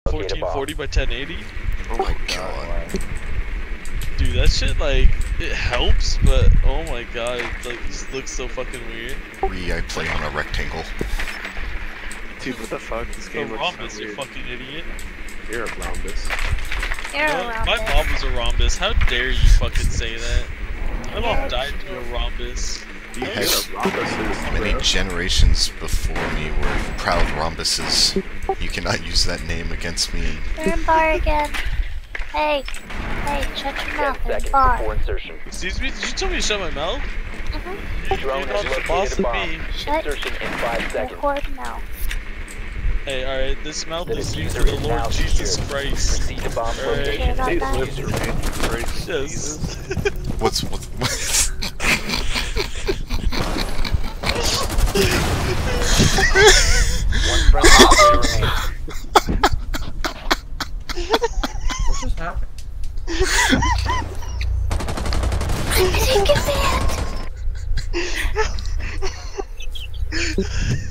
1440 by 1080. Oh my god. Dude, that shit, like, it helps, but oh my god, it like, just looks so fucking weird. I play on a rectangle. Dude, what the fuck? This So game looks rhombus, so you weird. fucking idiot. You're a rhombus. You're No, around my it. mom was a rhombus. How dare you fucking say that? My mom died to a rhombus. Dude, Heck, you're a rhombus, Many bro. generations before me were proud rhombuses. You cannot use that name against me. You're in bar again. Hey, shut your mouth. You're in bar. Excuse me, did you tell me to shut my mouth? You're not the boss of me. Shut your whore mouth. Hey, alright, this mouth is used for the Lord Jesus Christ. Care Alright, about These that? lips are made for Christ yes. Jesus. What's One friendly operator remaining. What just happened? I didn't get banned.